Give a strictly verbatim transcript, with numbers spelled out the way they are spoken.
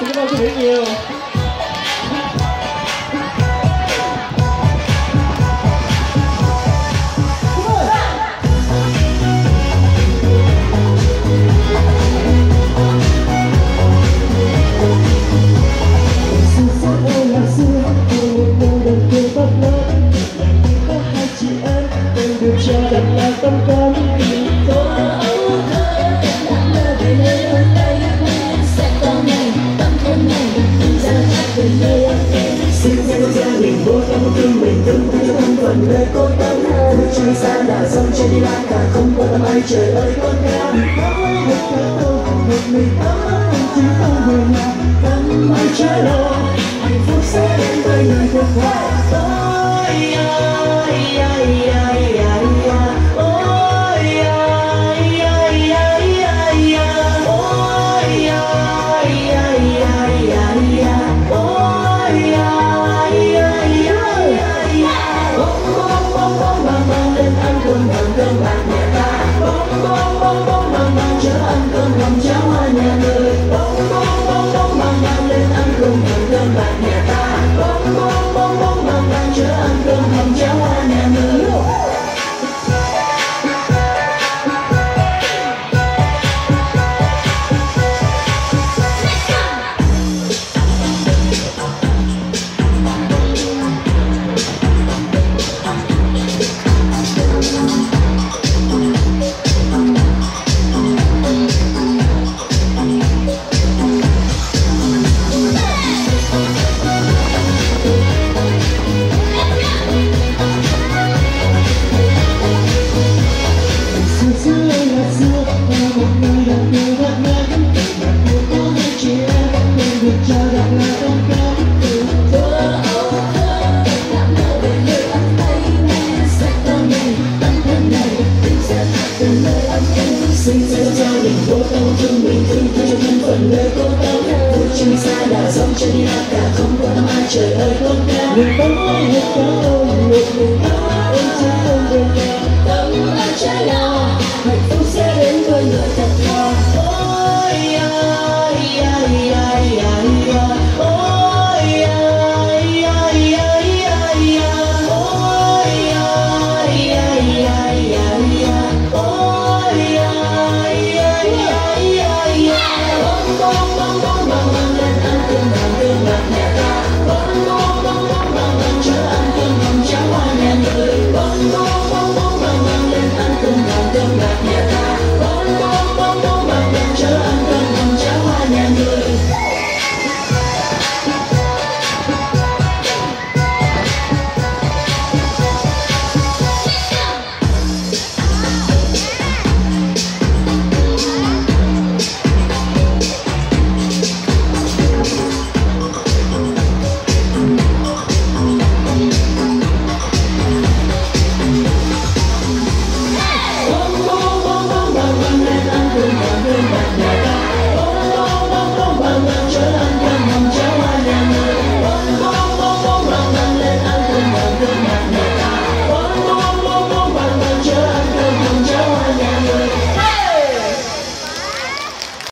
Xin cảm ơn quý vị nhiều. Cho đặt là tâm can có âu thơ nặng nề về nơi hôm nay sẽ có ngày tâm thêm ngày tìm ra khác về nơi anh em sinh ra gia đình vô tâm thương mình tương tư cho thân phận nơi cô tâm bước chân xa đã dòng trên đi lang cả không có tầm ai trời ơi con theo có lấy được cả tôi một mình tắm anh chỉ không về nhà tắm ai trái lo hạnh phúc sẽ đến với người thật hoài ôi ơi ơi ơi sinh ra gia đình vô tâm thương mình thương thương cho thân phận nơi cô tao bước chân xa đã dòng chân đi lạc cả không có tầm ai trời ơi con cao người tắm hết cả ôi một mình tắm em sẽ không về nhà